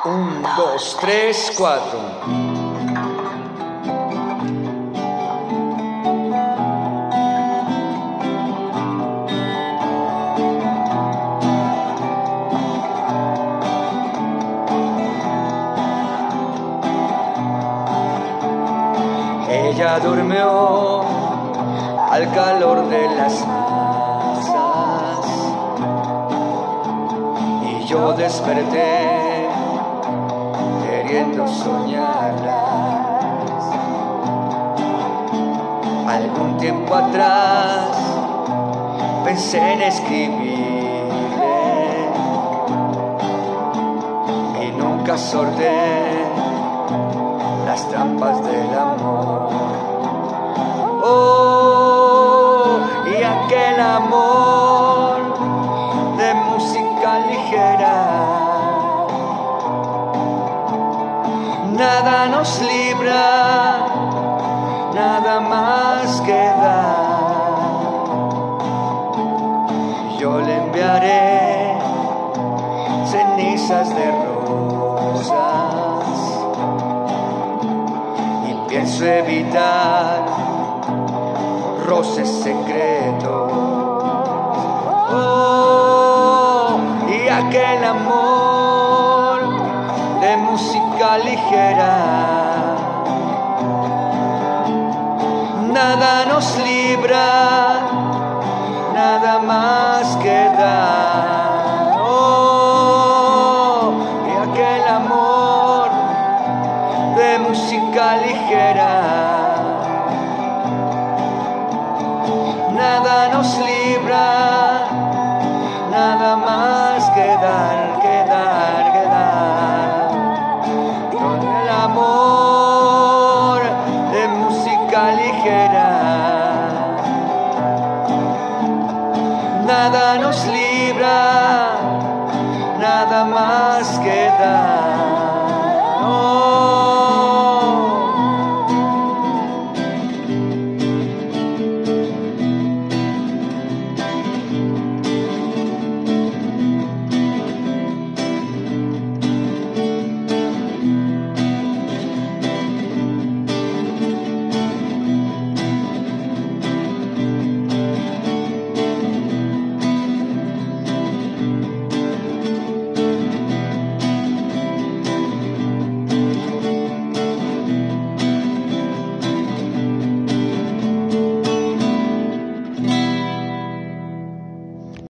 Un, dos, tres, cuatro. Ella durmió al calor de las masas y yo desperté queriendo soñarlas. Algún tiempo atrás pensé en escribirle y nunca sorteé las trampas del amor. Oh, y aquel amor de música ligera, nada nos libra, nada más queda. Yo le enviaré cenizas de rosas y pienso evitar roces secretos. Oh, y aquel amor de música ligera, nada nos libra, nada más queda. Oh, y aquel amor de música ligera, nada nos libra, nada más quedar, quedar, quedar. Con el amor de música ligera, nada nos libra, nada más quedar.